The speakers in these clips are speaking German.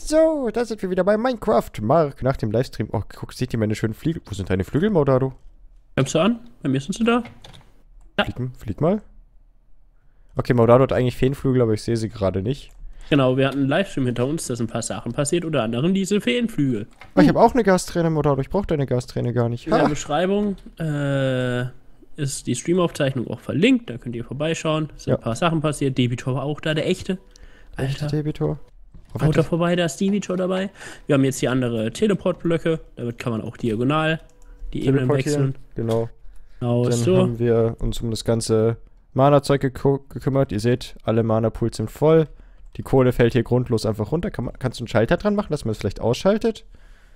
So, da sind wir wieder bei Minecraft. Mark, nach dem Livestream. Oh, guck, seht ihr meine schönen Flügel? Wo sind deine Flügel, Maudado? Kommst du an? Bei mir sind sie da. Ja. Flieg mal. Okay, Maudado hat eigentlich Feenflügel, aber ich sehe sie gerade nicht. Genau, wir hatten einen Livestream hinter uns, da sind ein paar Sachen passiert, unter anderem diese Feenflügel. Oh, ich habe auch eine Gasträne, Maudado. Ich brauche deine Gasträne gar nicht. In der Beschreibung ist die Streamaufzeichnung auch verlinkt, da könnt ihr vorbeischauen. Es sind ein paar Sachen passiert. Debitor war auch da, der echte. Alter Debitor. Haut da vorbei, da ist Debitor dabei. Wir haben jetzt hier andere Teleportblöcke, damit kann man auch diagonal die Ebenen wechseln. Genau. Dann haben wir uns um das ganze Mana-Zeug gekümmert. Ihr seht, alle Mana-Pools sind voll. Die Kohle fällt hier grundlos einfach runter. Kannst du einen Schalter dran machen, dass man es vielleicht ausschaltet?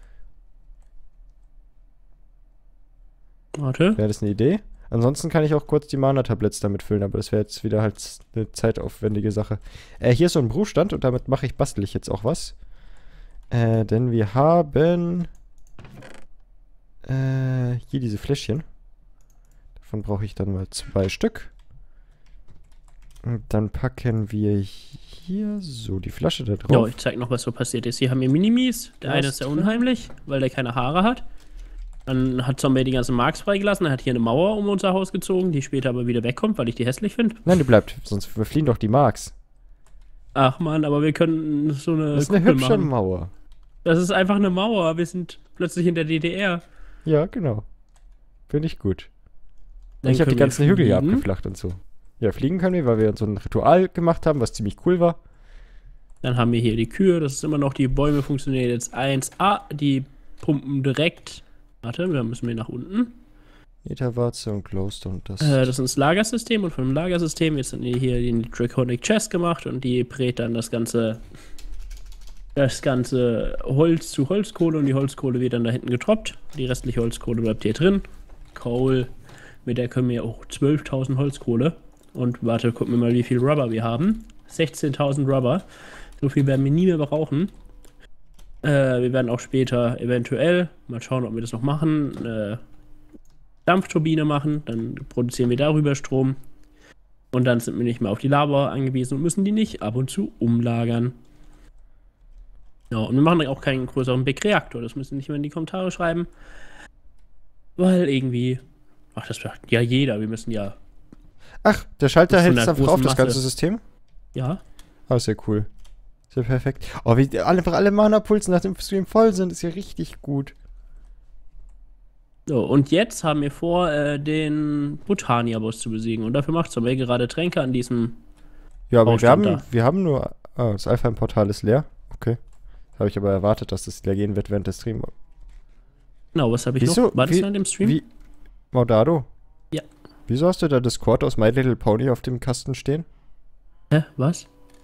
Warte. Wäre das eine Idee? Ansonsten kann ich auch kurz die Mana-Tablets damit füllen, aber das wäre jetzt wieder halt eine zeitaufwendige Sache. Hier ist so ein Brutstand und damit bastel ich jetzt auch was. Denn wir haben hier diese Fläschchen. Davon brauche ich dann mal 2 Stück. Und dann packen wir hier so die Flasche da drauf. Ja, ich zeig noch, was so passiert ist. Hier haben wir Minimis. Der eine ist sehr unheimlich, weil der keine Haare hat. Dann hat Zombie die ganzen Marks freigelassen. Er hat hier eine Mauer um unser Haus gezogen, die später aber wieder wegkommt, weil ich die hässlich finde. Nein, die bleibt, sonst fliehen doch die Marks. Ach man, aber wir können so eine Das ist eine Kuppel hübsche machen. Mauer. Das ist einfach eine Mauer. Wir sind plötzlich in der DDR. Ja, genau. Finde ich gut. Dann ich habe die ganzen Hügel hier fliegen. abgeflacht und so. Ja, fliegen können wir, weil wir so ein Ritual gemacht haben, was ziemlich cool war. Dann haben wir hier die Kühe. Das ist immer noch, die Bäume funktionieren jetzt 1A. Die pumpen direkt. Warte, wir müssen hier nach unten. Netherwarze und Glowstone. Das ist das Lagersystem und von dem Lagersystem jetzt sind hier die Draconic Chest gemacht und die brät dann das ganze Holz zu Holzkohle und die Holzkohle wird dann da hinten getroppt. Die restliche Holzkohle bleibt hier drin. Coal, mit der können wir auch 12.000 Holzkohle. Und warte, gucken wir mal, wie viel Rubber wir haben. 16.000 Rubber. So viel werden wir nie mehr brauchen. Wir werden auch später eventuell, mal schauen, ob wir das noch machen, eine Dampfturbine machen. Dann produzieren wir darüber Strom. Und dann sind wir nicht mehr auf die Lava angewiesen und müssen die nicht ab und zu umlagern. Ja, und wir machen auch keinen größeren Big Reaktor. Das müssen nicht mehr in die Kommentare schreiben. Weil irgendwie, ach, das sagt ja jeder. Wir müssen ja. Ach, der Schalter hält es einfach auf, das Masse. ganze System? Ja. Ah, ist ja cool. Ist ja perfekt. Oh, wie einfach alle Mana-Pulse nach dem Stream voll sind, ist ja richtig gut. So, und jetzt haben wir vor, den Botania-Boss zu besiegen. Und dafür macht Zombie gerade Tränke an diesem. Ja, aber Baustand wir haben nur. Ah, das Alpha-Portal ist leer. Okay. Habe ich aber erwartet, dass das leer gehen wird während des Streams. Genau, was habe ich noch? War das an dem Stream? Maudado? Ja. Wieso hast du da Discord aus My Little Pony auf dem Kasten stehen? Hä? Was?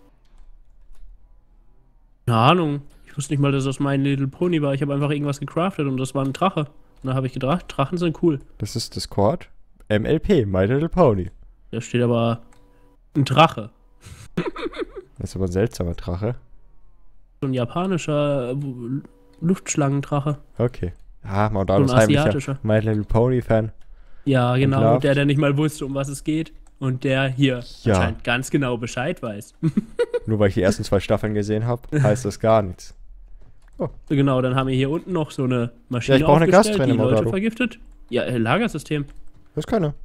Keine Ahnung. Ich wusste nicht mal, dass das mein Little Pony war. Ich habe einfach irgendwas gecraftet und das war ein Drache. Und da habe ich gedacht, Drachen sind cool. Das ist Discord. MLP, My Little Pony. Da steht aber ein Drache. Das ist aber ein seltsamer Drache. So ein japanischer Luftschlangendrache. Okay. Ah, Maudado ist So ein heimlicher asiatischer. My Little Pony Fan. Ja, genau. Entlarvt. Und der nicht mal wusste, um was es geht. Und der hier Ja. anscheinend ganz genau Bescheid weiß. Nur weil ich die ersten 2 Staffeln gesehen habe, heißt das gar nichts. Genau, dann haben wir hier unten noch so eine Maschine ich brauche eine aufgestellt, Gasträne, die Leute Maudado. vergiftet. Ja, Lagersystem. Das ist keine.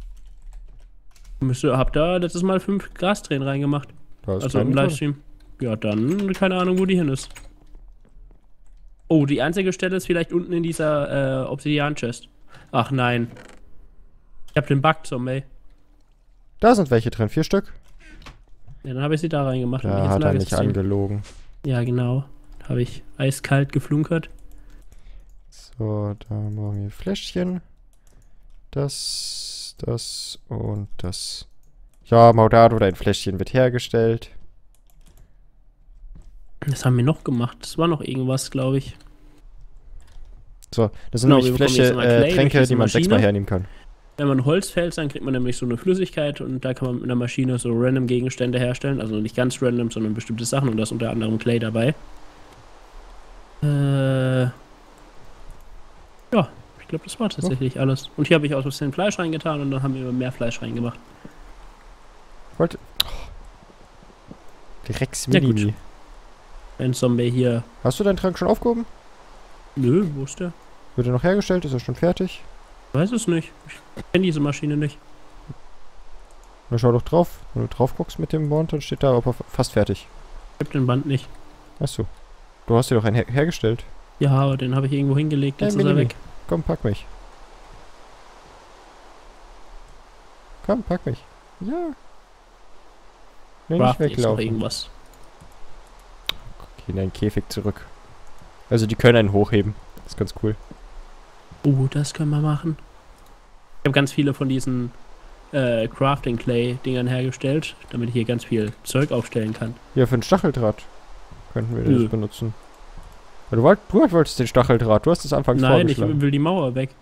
Hab da letztes Mal 5 Gastränen reingemacht. Da ist Also keine im drin. Livestream. Ja, dann keine Ahnung, wo die hin ist. Oh, die einzige Stelle ist vielleicht unten in dieser Obsidian-Chest. Ach nein. Ich hab den Bug, Zombie. Da sind welche drin, 4 Stück. Ja, dann habe ich sie da reingemacht. Da hat er nicht angelogen. Ja, genau. Habe ich eiskalt geflunkert. So, da brauchen wir Fläschchen. Das und das. Ja, Maudado, dein Fläschchen wird hergestellt. Das haben wir noch gemacht. Das war noch irgendwas, glaube ich. So, das sind Genau, nämlich wir bekommen jetzt immer Clay durch Tränke, diese die man Maschine. 6-mal hernehmen kann. Wenn man Holz fällt, dann kriegt man nämlich so eine Flüssigkeit und da kann man mit einer Maschine so random Gegenstände herstellen. Also nicht ganz random, sondern bestimmte Sachen und da ist unter anderem Clay dabei. Ja, ich glaube, das war tatsächlich alles. Und hier habe ich auch ein bisschen Fleisch reingetan und dann haben wir immer mehr Fleisch reingemacht. Wollte. Oh. Die Rex Ja, gut. Mini. Ein Zombie hier. Hast du deinen Trank schon aufgehoben? Nö, wo ist der? Wird er noch hergestellt? Ist er schon fertig? Weiß es nicht. Ich kenne diese Maschine nicht. Na, schau doch drauf. Wenn du drauf guckst mit dem Bond, dann steht da aber fast fertig. Ich hab den Band nicht. Achso. Du hast dir doch einen hergestellt. Ja, aber den habe ich irgendwo hingelegt. Jetzt ist er weg. Komm, pack mich. Komm, pack mich. Ja. Nee, nicht Ist noch weglaufen. irgendwas. Okay, in den Käfig zurück. Also die können einen hochheben. Das ist ganz cool. Das können wir machen. Ich habe ganz viele von diesen Crafting Clay Dingern hergestellt, damit ich hier ganz viel Zeug aufstellen kann. Ja, für den Stacheldraht könnten wir das benutzen. Ja, du wolltest den Stacheldraht, du hast es anfangs vorgeschlagen. Nein, ich will die Mauer weg.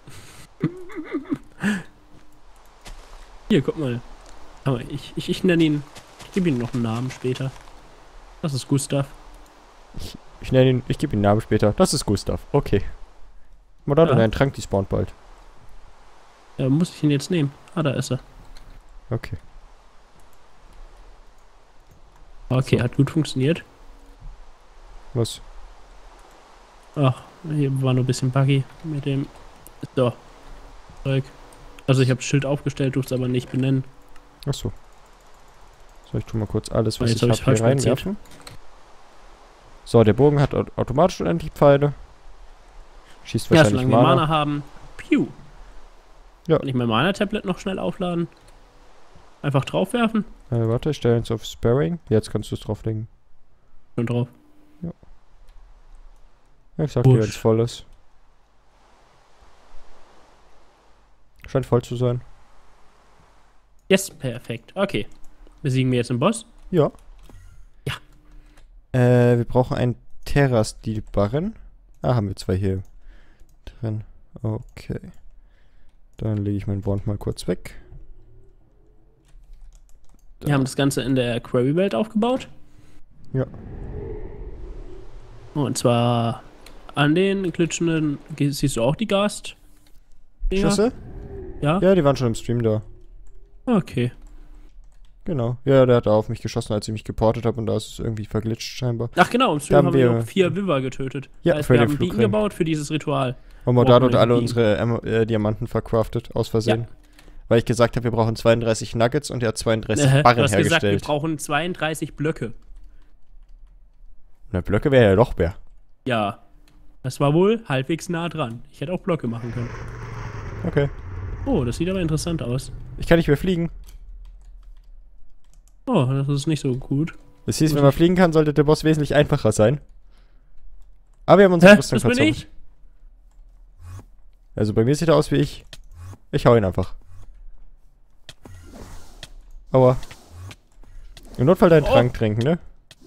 Hier, guck mal. Aber ich nenne ihn, ich gebe ihm noch einen Namen später. Das ist Gustav. Ich nenne ihn, ich gebe ihm einen Namen später. Das ist Gustav. Okay. Modano, dein Trank, die spawnt bald. Ja, muss ich ihn jetzt nehmen? Ah, da ist er. Okay. Okay, So. hat gut funktioniert. Was? Ach, hier war nur ein bisschen buggy mit dem so Zeug. Also ich habe das Schild aufgestellt, durfte es aber nicht benennen. Achso. So, ich tu mal kurz alles, was Jetzt ich hab habe, ich's hier falsch reinwerfen. So, der Bogen hat automatisch unendlich Pfeile. Schießt Ja, wahrscheinlich solange wir Mana. Mana haben. Piu. Ja. Kann ich mein Mana-Tablet noch schnell aufladen? Einfach draufwerfen? Warte, ich stelle uns auf Sparring. Jetzt kannst du es drauflegen. Schon drauf. Ja, ich sag dir, wenn Wusch. es voll ist. Scheint voll zu sein. Yes, perfekt. Okay. Besiegen wir jetzt den Boss? Ja. Ja. Wir brauchen einen Terra-Stil-Barren. Ah, haben wir zwei hier drin. Okay. Dann lege ich meinen Bond mal kurz weg. Wir haben das Ganze in der Quarry-Welt aufgebaut. Ja. Und zwar an den glitschenden, siehst du auch die Gast? Schüsse? Ja? Ja, die waren schon im Stream da. Okay. Genau. Ja, der hat da auf mich geschossen, als ich mich geportet habe und da ist es irgendwie verglitscht scheinbar. Ach genau, im Stream Da haben haben wir wir- auch 4 Viva getötet. Ja, Das heißt, für wir den haben einen Beacon Flugring. gebaut für dieses Ritual. Und Modano Brauchen hat alle wir unsere Diamanten verkraftet, aus Versehen. Weil ich gesagt habe, wir brauchen 32 Nuggets und er hat 32 Du Barren hast gesagt, wir hergestellt. brauchen 32 Blöcke. Na, Blöcke wäre ja Lochbär. Ja. Das war wohl halbwegs nah dran. Ich hätte auch Blöcke machen können. Okay. Oh, das sieht aber interessant aus. Ich kann nicht mehr fliegen. Oh, das ist nicht so gut. Das hieß, wenn man fliegen kann, sollte der Boss wesentlich einfacher sein. Aber wir haben unsere Rüstung Das bin verzaubert. ich? Also bei mir sieht er aus wie ich. Ich hau ihn einfach. Aua. Im Notfall deinen Oh. Trank trinken, ne?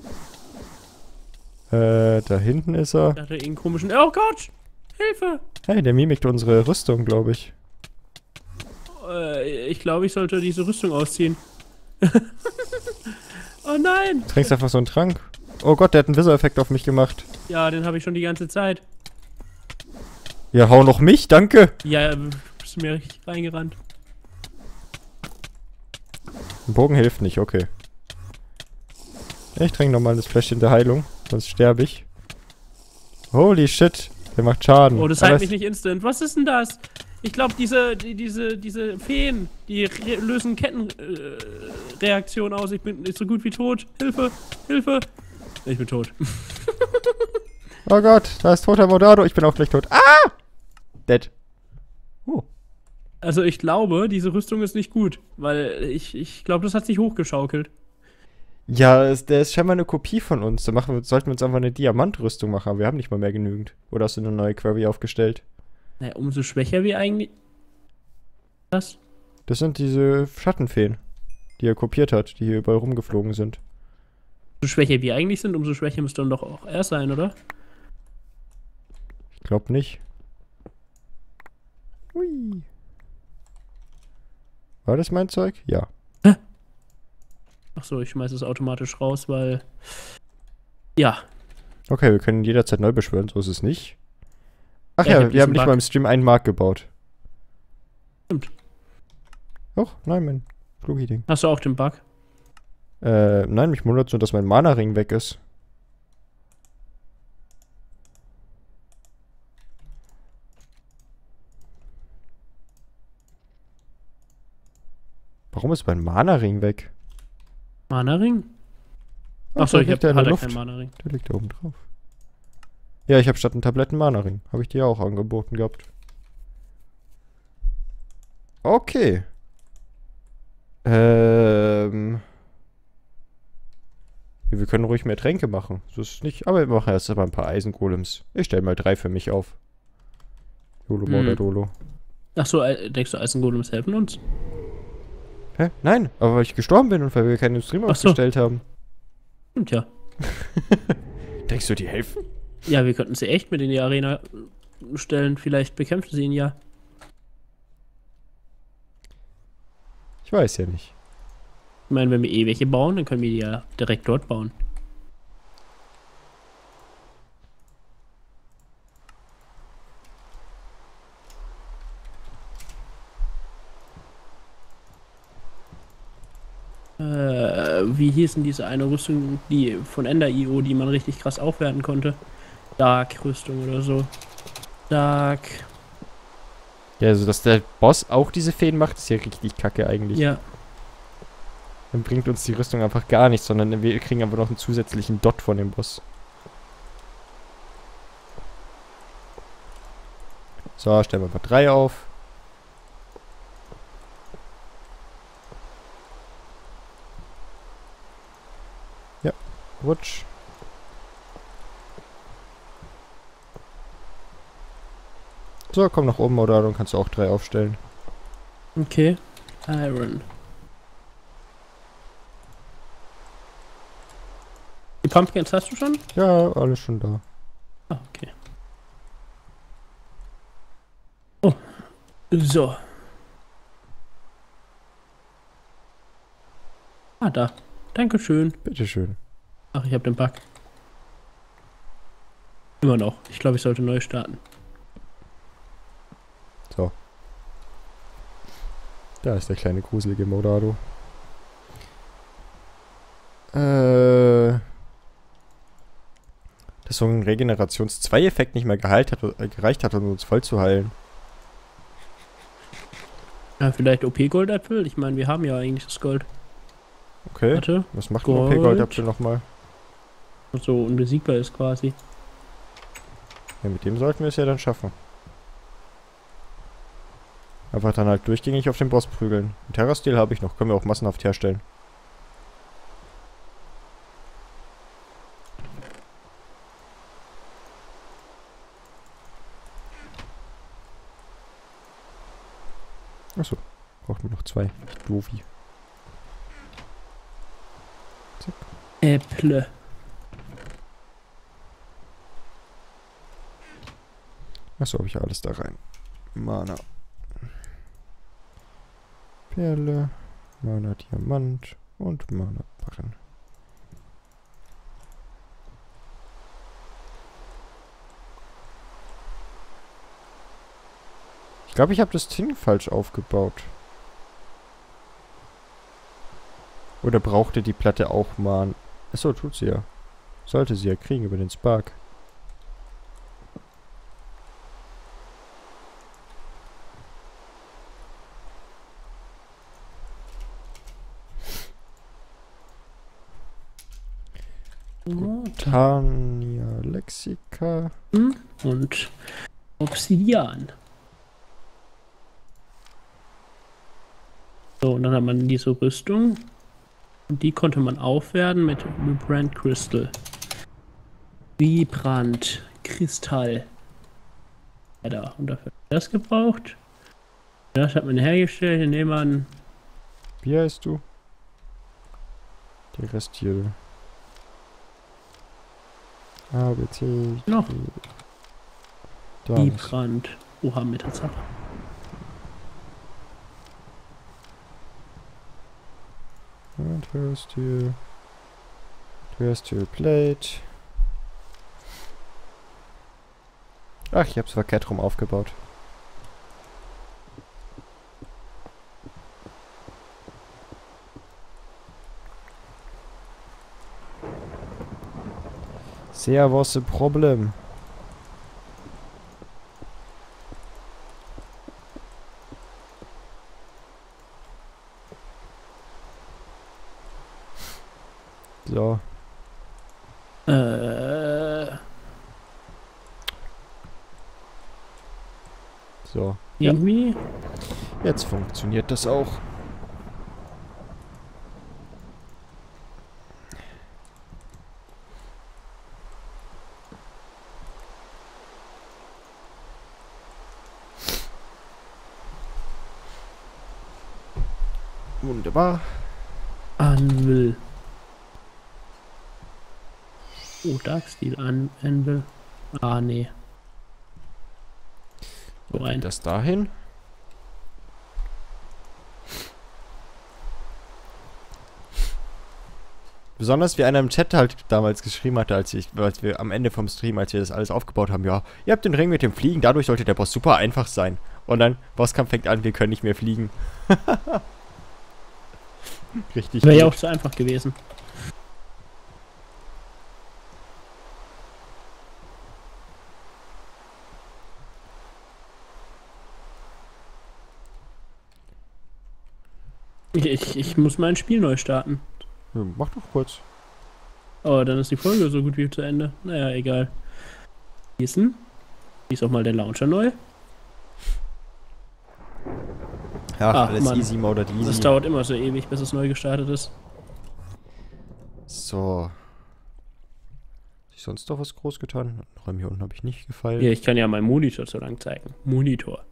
Da hinten ist er. Ich hatte irgendeinen komischen... Oh Gott! Hilfe! Hey, der mimikt unsere Rüstung, glaube ich. Ich glaube, ich sollte diese Rüstung ausziehen. Oh nein! Trinkst einfach so einen Trank. Oh Gott, der hat einen Wizard-Effekt auf mich gemacht. Ja, den habe ich schon die ganze Zeit. Ja, hau noch mich, danke. Ja, bist du mir richtig reingerannt. Ein Bogen hilft nicht, okay. Ich trinke nochmal das Fläschchen der Heilung, sonst sterbe ich. Holy shit, der macht Schaden. Oh, das Aber heilt mich nicht instant. Was ist denn das? Ich glaube, diese Feen, die lösen Kettenreaktionen aus. Ich bin nicht so gut wie tot. Hilfe! Hilfe! Ich bin tot. Oh Gott, da ist toter Modano. Ich bin auch gleich tot. Ah! Dead. Oh. Also ich glaube, diese Rüstung ist nicht gut. Weil ich glaube, das hat sich hochgeschaukelt. Ja, der ist scheinbar eine Kopie von uns. Da sollten wir uns einfach eine Diamantrüstung machen, aber wir haben nicht mal mehr genügend. Oder hast du eine neue Query aufgestellt? Naja, umso schwächer wir eigentlich... Was? Das sind diese Schattenfeen, die er kopiert hat, die hier überall rumgeflogen sind. Umso schwächer wir eigentlich sind, umso schwächer müsste dann doch auch er sein, oder? Ich glaube nicht. Hui. War das mein Zeug? Ja. Achso, ich schmeiße es automatisch raus, weil... Ja. Okay, wir können jederzeit neu beschwören, so ist es nicht. Ach Ja, ich ja, hab wir haben diesen nicht Bug. mal im Stream einen Mark gebaut. Stimmt. Och, nein, mein Flugi-Ding. Hast du auch den Bug? Nein, mich wundert nur, dass mein Mana-Ring weg ist. Warum ist mein Mana-Ring weg? Mana-Ring? Ach, Achso, ich der hab liegt da in der hatte Luft. keinen Mana-Ring. Der liegt da oben drauf. Ja, ich habe statt einen Tabletten Mana-Ring. Habe ich dir auch angeboten gehabt. Okay. Ja, wir können ruhig mehr Tränke machen. So ist es nicht. Aber wir machen erst mal ein paar Eisengolems. Ich stelle mal 3 für mich auf. Dolo, Moda, Dolo. Achso, denkst du, Eisengolems helfen uns? Hä? Nein, aber weil ich gestorben bin und weil wir keine Stream Ach so. aufgestellt haben. Und ja. Denkst du, die helfen? Ja, wir könnten sie echt mit in die Arena stellen. Vielleicht bekämpfen sie ihn ja. Ich weiß ja nicht. Ich meine, wenn wir eh welche bauen, dann können wir die ja direkt dort bauen. Wie hieß denn diese eine Rüstung, die von Ender.io, die man richtig krass aufwerten konnte? Dark-Rüstung oder so. Dark. Ja, also dass der Boss auch diese Feen macht, ist ja richtig kacke eigentlich. Ja. Dann bringt uns die Rüstung einfach gar nichts, sondern wir kriegen einfach noch einen zusätzlichen Dot von dem Boss. So, stellen wir mal 3 auf. Ja, rutsch. So, komm nach oben, oder dann kannst du auch 3 aufstellen. Okay. Iron. Die Pumpkins hast du schon? Ja, alles schon da. Ah, okay. Oh. So. Ah, da. Dankeschön. Bitteschön. Ach, ich habe den Bug. Immer noch. Ich glaube, ich sollte neu starten. So. Da ist der kleine gruselige Modado. Dass so ein Regenerations-2-Effekt nicht mehr gereicht hat, um uns voll zu heilen. Ja, vielleicht OP-Goldapfel? Ich meine, wir haben ja eigentlich das Gold. Okay. Warte. Was macht ein Gold. OP-Goldapfel nochmal? So unbesiegbar ist quasi. Ja, mit dem sollten wir es ja dann schaffen. Einfach dann halt durchgängig auf den Boss prügeln. Ein Terra-Steel habe ich noch. Können wir auch massenhaft herstellen. Achso. Braucht man noch 2. Doofi. Zack. Äpple. Achso, habe ich ja alles da rein. Mana. Perle, Mana Diamant und Mana Barren. Ich glaube, ich habe das Ding falsch aufgebaut. Oder brauchte die Platte auch Mana? Achso, tut sie ja. Sollte sie ja kriegen über den Spark. Tania Lexika. Und Obsidian. So, und dann hat man diese Rüstung. Und die konnte man aufwerten mit Vibrant Crystal. Vibrant Kristall. Ja, da. Und dafür das gebraucht. Das hat man hergestellt, indem man. Wie heißt du? Die Rest hier. A, B, C. Noch. Da. Vibrant. Oha, mit der Sache. Und Terrasteel. Terrasteel Plate. Ach, ich hab's verkehrt rum aufgebaut. Servus, Problem. So. Irgendwie. Jetzt funktioniert das auch. Wunderbar. Anvil. Oh, Darksteel Anvil. Ah, nee. So Wo ein. geht das dahin? Besonders wie einer im Chat halt damals geschrieben hatte, als wir am Ende vom Stream, als wir das alles aufgebaut haben, ja, ihr habt den Ring mit dem Fliegen, dadurch sollte der Boss super einfach sein. Und dann, Bosskampf fängt an, wir können nicht mehr fliegen. Richtig Wäre ja gut. auch zu einfach gewesen. Ich muss mein Spiel neu starten. Ja, mach doch kurz. Aber dann ist die Folge so gut wie zu Ende. Naja, egal. Schließen. Schließ auch mal den Launcher neu. Ja, Ach, alles Mann. easy mode easy. Das dauert immer so ewig, bis es neu gestartet ist. So. Hab ich sonst noch was groß getan? Räume hier unten habe ich nicht gefeilt. Hier, ich kann ja meinen Monitor so lang zeigen. Monitor.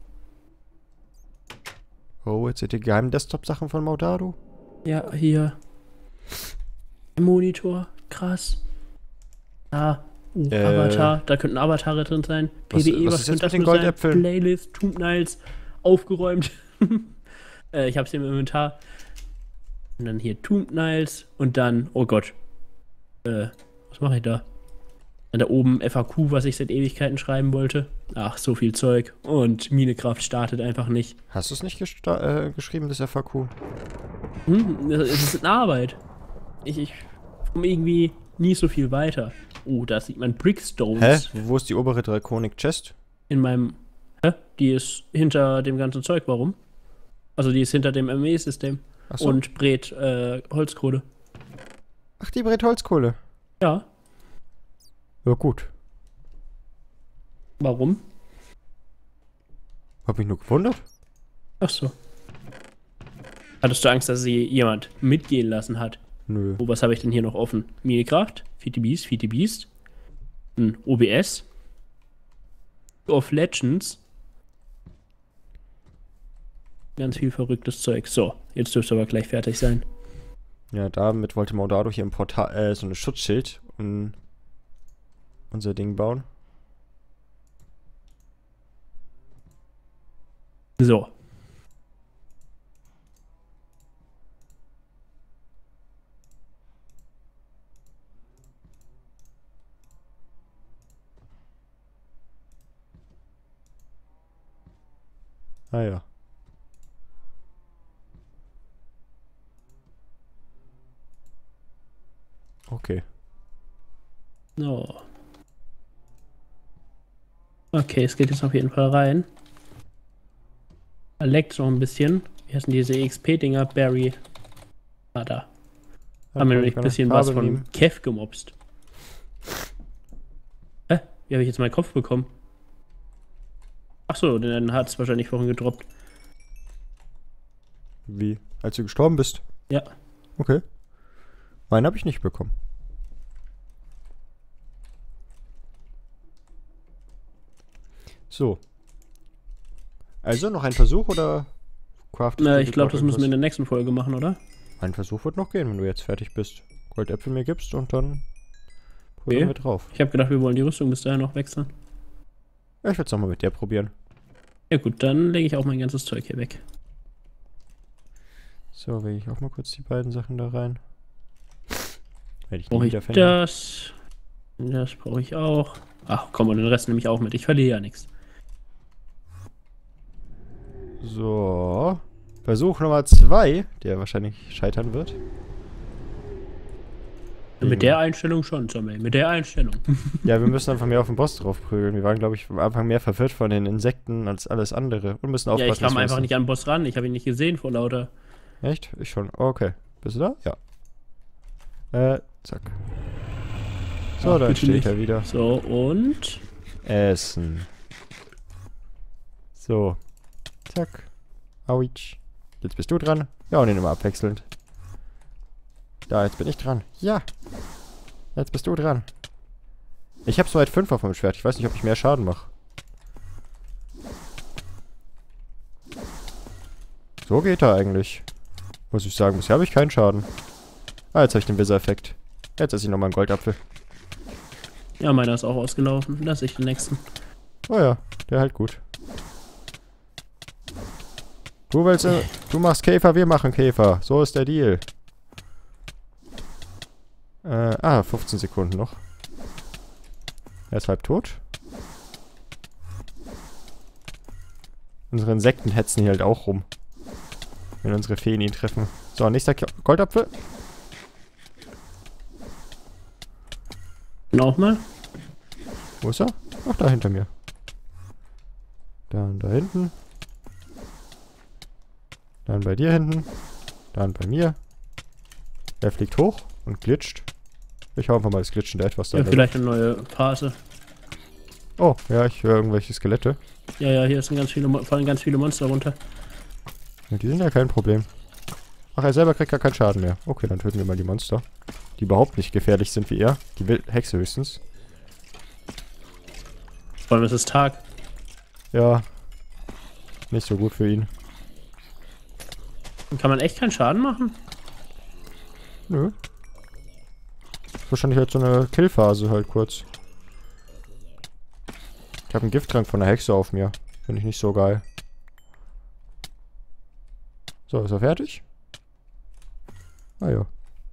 Oh, jetzt seht ihr geheimen Desktop-Sachen von Maudado? Ja, hier. Monitor. Krass. Da. Avatar. Da könnten Avatare drin sein. PvE, was ist jetzt könnte mit den nur sein? Goldäpfeln? Playlist, Tomb Niles. Aufgeräumt. Ich hab's hier im Inventar. Und dann hier Tomb Niles. Und dann, oh Gott. Was mache ich da? Dann da oben FAQ, was ich seit Ewigkeiten schreiben wollte. Ach, so viel Zeug. Und Minecraft startet einfach nicht. Hast du es nicht geschrieben, das FAQ? Es ist eine Arbeit. Ich komme irgendwie nie so viel weiter. Oh, da sieht man Brickstones. Hä? Wo ist die obere Draconic Chest? In meinem... Hä? Die ist hinter dem ganzen Zeug. Warum? Also die ist hinter dem ME-System. Achso. Und brät Holzkohle. Ach, die brät Holzkohle. Ja. Ja, gut. Warum? Hab mich nur gewundert. Ach so. Hattest du Angst, dass sie jemand mitgehen lassen hat? Nö. Oh, was habe ich denn hier noch offen? Minecraft, Feed the Beast, ein OBS, of Legends. Ganz viel verrücktes Zeug. So, jetzt dürfte aber gleich fertig sein. Ja, damit wollte Maudado hier im Portal, so ein Schutzschild um unser Ding bauen. So. Ah ja. Okay. So. Okay, es geht jetzt auf jeden Fall rein. Er leckt so ein bisschen. Wie heißen diese EXP-Dinger? Barry. Ah, da. Haben wir nämlich ein bisschen was von Kev gemobst. Hä? Wie habe ich jetzt meinen Kopf bekommen? Achso, den hat es wahrscheinlich vorhin gedroppt. Wie? Als du gestorben bist? Ja. Okay. Meinen habe ich nicht bekommen. So. Also noch ein Versuch oder craftest Na, du ich glaube, dort das müssen wir in irgendwas? der nächsten Folge machen, oder? Ein Versuch wird noch gehen, wenn du jetzt fertig bist. Goldäpfel mir gibst und dann probieren wir drauf. Ich habe gedacht, wir wollen die Rüstung bis dahin noch wechseln. Ja, ich werde es nochmal mit der probieren. Ja gut, dann lege ich auch mein ganzes Zeug hier weg. So, lege ich auch mal kurz die beiden Sachen da rein. Werde ich nie Brauche ich wiederfinden. das. Das brauche ich auch. Ach komm, und den Rest nehme ich auch mit. Ich verliere ja nichts. So. Versuch Nummer 2, der wahrscheinlich scheitern wird. Mit der Einstellung schon, Zombie. Mit der Einstellung. Ja, wir müssen einfach mehr auf den Boss drauf prügeln. Wir waren, glaube ich, am Anfang mehr verwirrt von den Insekten als alles andere. Und müssen aufpassen, Ja, ich kam dass wir einfach uns- nicht an den Boss ran. Ich habe ihn nicht gesehen vor lauter. Echt? Ich schon. Oh, okay. Bist du da? Ja. Zack. So, Ach, da bitte steht nicht. er wieder. So, und... Essen. So. Zack. Autsch. Jetzt bist du dran. Ja, und den immer abwechselnd. Da, jetzt bin ich dran. Ja. Jetzt bist du dran. Ich habe soweit 5 auf meinem Schwert. Ich weiß nicht, ob ich mehr Schaden mache. So geht er eigentlich. Muss ich sagen, bisher habe ich keinen Schaden. Ah, jetzt habe ich den Wizard-Effekt. Jetzt esse ich nochmal einen Goldapfel. Ja, meiner ist auch ausgelaufen. Lass ich den nächsten. Oh ja, der hält gut. Du machst Käfer, wir machen Käfer. So ist der Deal. 15 Sekunden noch. Er ist halb tot. Unsere Insekten hetzen hier halt auch rum. Wenn unsere Feen ihn treffen. So, nächster Goldapfel. Nochmal. Wo ist er? Ach, da hinter mir. Dann da hinten. Dann bei dir hinten. Dann bei mir. Er fliegt hoch und glitscht. Ich hau einfach mal das glitschende etwas da. Ja, vielleicht eine neue Phase. Oh, ja, ich höre irgendwelche Skelette. Ja, hier sind fallen ganz viele Monster runter. Ja, die sind ja kein Problem. Ach, er selber kriegt gar keinen Schaden mehr. Okay, dann töten wir mal die Monster. Die überhaupt nicht gefährlich sind wie er. Die Hexe höchstens. Vor allem ist es Tag. Ja. Nicht so gut für ihn. Dann kann man echt keinen Schaden machen? Nö. Wahrscheinlich halt so eine Killphase halt kurz. Ich habe einen Gifttrank von der Hexe auf mir. Finde ich nicht so geil. So, ist er fertig? Ah ja.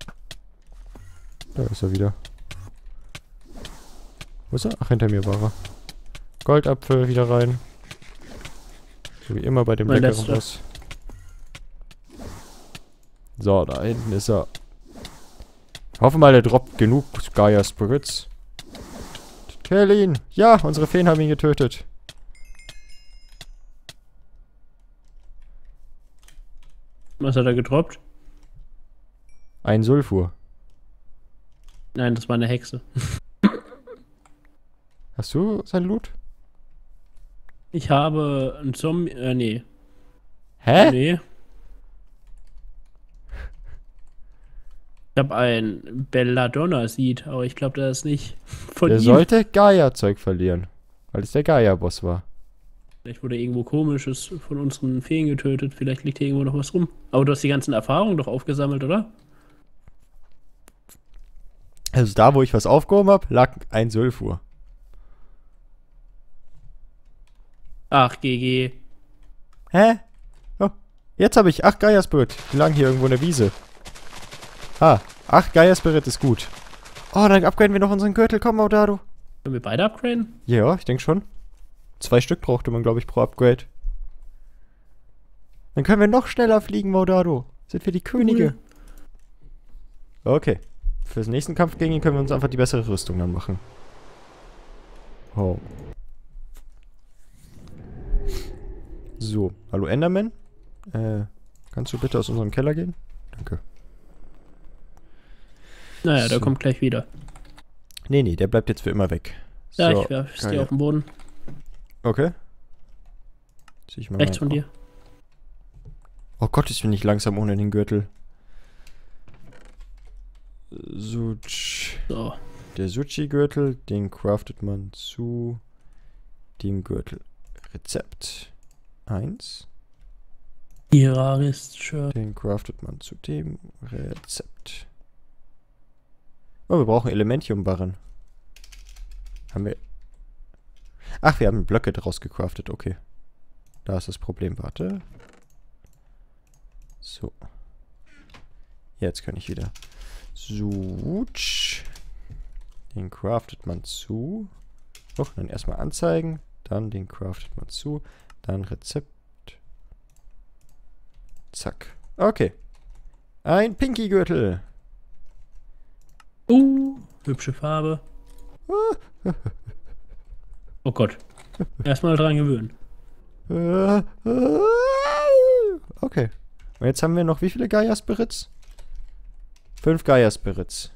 Da ist er wieder. Wo ist er? Ach, hinter mir war er. Goldapfel wieder rein. So wie immer bei dem Mein leckeren letzter. Boss. So, da hinten ist er. Ich hoffe mal, der droppt genug Gaia Spirits. Kill ihn! Ja, unsere Feen haben ihn getötet. Was hat er gedroppt? Ein Sulfur. Nein, das war eine Hexe. Hast du sein Loot? Ich habe einen Zombie. Nee. Hä? Nee. Ich habe ein Belladonna-Seed, aber ich glaube, das ist nicht von Der ihm. sollte Gaia-Zeug verlieren. Weil es der Gaia-Boss war. Vielleicht wurde irgendwo Komisches von unseren Feen getötet. Vielleicht liegt hier irgendwo noch was rum. Aber du hast die ganzen Erfahrungen doch aufgesammelt, oder? Also da, wo ich was aufgehoben habe, lag ein Sulfur. Ach, GG. Hä? Oh, jetzt habe ich 8 Gaia Spirit. Die lagen hier irgendwo in der Wiese. Ah, 8 Gaia Spirit ist gut. Oh, dann upgraden wir noch unseren Gürtel. Komm, Maudado. Können wir beide upgraden? Ja, ich denke schon. 2 Stück brauchte man, glaube ich, pro Upgrade. Dann können wir noch schneller fliegen, Maudado. Sind wir die Könige. Okay. Für den nächsten Kampf gegen ihn können wir uns einfach die bessere Rüstung dann machen. Oh. So, hallo Enderman. Kannst du bitte aus unserem Keller gehen? Danke. Naja, der So. kommt gleich wieder. Nee, der bleibt jetzt für immer weg. Ja, So, ich werf's dir geil. auf den Boden. Okay. Zieh ich mal Rechts meinen von dir. Oh Gott, ich bin nicht langsam ohne den Gürtel. Sutsch. So. Der Suchi-Gürtel, den craftet man zu dem Gürtel. Rezept 1. Iraris-Shirt. Den craftet man zu dem Rezept. Oh, wir brauchen Elementium-Barren. Haben wir... Ach, wir haben Blöcke draus gecraftet, okay. Da ist das Problem, warte. So. Jetzt kann ich wieder. Sutsch. Den craftet man zu. Doch, dann erstmal anzeigen. Dann den craftet man zu. Dann Rezept. Zack. Okay. Ein Pinky-Gürtel. Hübsche Farbe. Oh Gott. Erstmal dran gewöhnen. Okay. Und jetzt haben wir noch wie viele Gaia Spirits? 5 Gaia Spirits.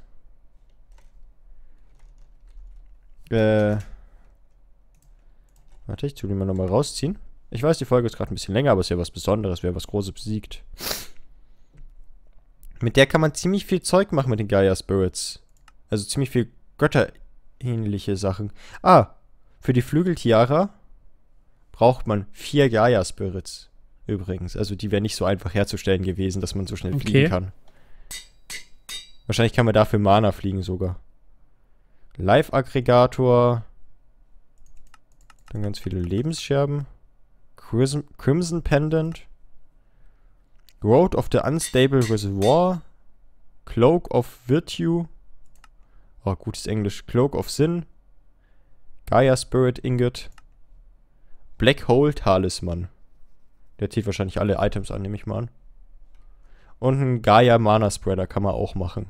Warte, ich tue die mal nochmal rausziehen. Ich weiß, die Folge ist gerade ein bisschen länger, aber es ist ja was Besonderes. Wir haben was Großes besiegt. Mit der kann man ziemlich viel Zeug machen mit den Gaia Spirits. Also ziemlich viel götterähnliche Sachen. Ah, für die Flügeltiara braucht man 4 Gaia Spirits. Übrigens. Also die wäre nicht so einfach herzustellen gewesen, dass man so schnell fliegen kann. Wahrscheinlich kann man dafür Mana fliegen sogar. Live-Aggregator. Dann ganz viele Lebensscherben. Crimson Pendant. Road of the Unstable Reservoir. Cloak of Virtue. Oh, gutes Englisch. Cloak of Sin. Gaia Spirit Ingot. Black Hole Talisman. Der zieht wahrscheinlich alle Items an, nehme ich mal an. Und ein Gaia Mana Spreader kann man auch machen.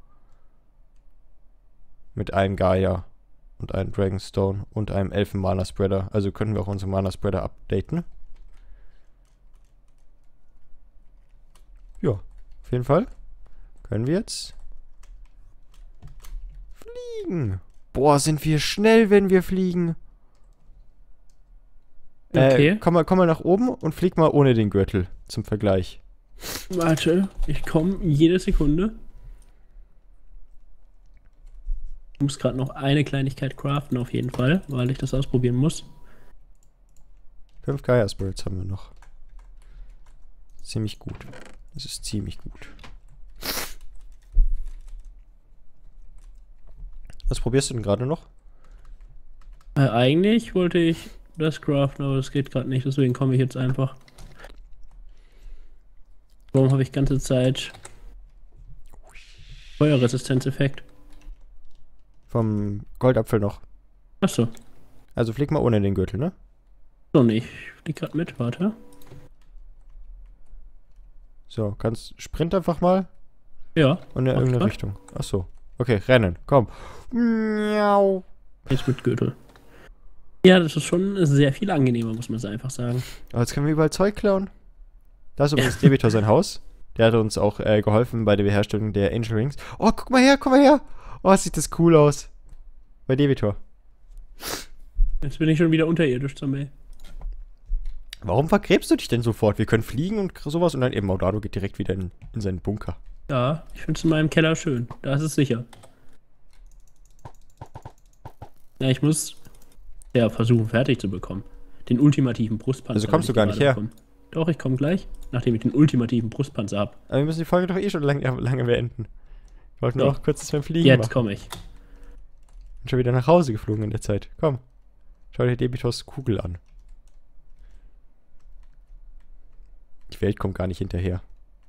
Mit einem Gaia und einem Dragonstone und einem Elfen Mana Spreader. Also können wir auch unsere Mana Spreader updaten. Ja, auf jeden Fall können wir jetzt fliegen. Boah, sind wir schnell, wenn wir fliegen. Okay. Komm mal nach oben und flieg mal ohne den Gürtel zum Vergleich. Warte, ich komme jede Sekunde. Ich muss gerade noch eine Kleinigkeit craften auf jeden Fall, weil ich das ausprobieren muss. 5 Gaia Spirits haben wir noch. Ziemlich gut. Das ist ziemlich gut. Was probierst du denn gerade noch? Eigentlich wollte ich das craften, aber das geht gerade nicht, deswegen komme ich jetzt einfach. Warum habe ich ganze Zeit Feuerresistenzeffekt? Vom Goldapfel noch. Achso. Also flieg mal ohne den Gürtel, ne? So nicht. Ich flieg gerade mit, warte. So, kannst sprint einfach mal. Ja. Und in irgendeine Richtung. Achso. Okay, rennen. Komm. Miau. Jetzt mit Gürtel. Ja, das ist schon sehr viel angenehmer, muss man so einfach sagen. Aber jetzt können wir überall Zeug klauen. Da ist übrigens Debitor sein Haus. Der hat uns auch geholfen bei der Beherstellung der Angel Rings. Oh, guck mal her, guck mal her. Oh, sieht das cool aus. Bei Debitor. Jetzt bin ich schon wieder unterirdisch, Zombie. Warum vergräbst du dich denn sofort? Wir können fliegen und sowas und dann eben Maudado geht direkt wieder in seinen Bunker. Ja, ich finde es in meinem Keller schön. Da ist es sicher. Ja, ich muss ja versuchen, fertig zu bekommen. Den ultimativen Brustpanzer. Also kommst du gar nicht her? Bekommen. Doch, ich komme gleich, nachdem ich den ultimativen Brustpanzer habe. Aber wir müssen die Folge doch eh schon lange beenden. Wir wollten nur noch kurz das beim Fliegen Jetzt machen. komme ich. Bin schon wieder nach Hause geflogen in der Zeit. Komm. Schau dir Debitors Kugel an. Die Welt kommt gar nicht hinterher.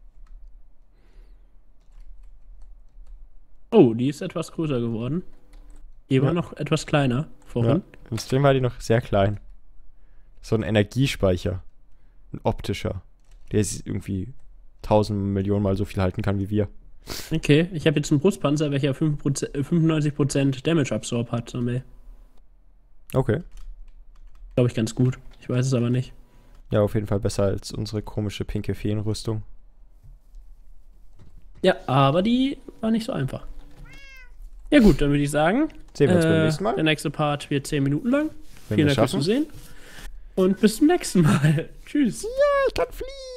Oh, die ist etwas größer geworden. Die war noch etwas kleiner vorhin. Ja, im Stream war die noch sehr klein. So ein Energiespeicher. Ein optischer. Der ist irgendwie 1000 Millionen Mal so viel halten kann wie wir. Okay, ich habe jetzt einen Brustpanzer, welcher 95% Damage Absorb hat. Okay. Glaube ich ganz gut. Ich weiß es aber nicht. Ja, auf jeden Fall besser als unsere komische pinke Feenrüstung. Ja, aber die war nicht so einfach. Ja gut, dann würde ich sagen, sehen wir uns beim nächsten Mal. Der nächste Part wird 10 Minuten lang. Wenn Vielen Dank fürs Zusehen. Und bis zum nächsten Mal. Tschüss. Ja, ich kann fliegen.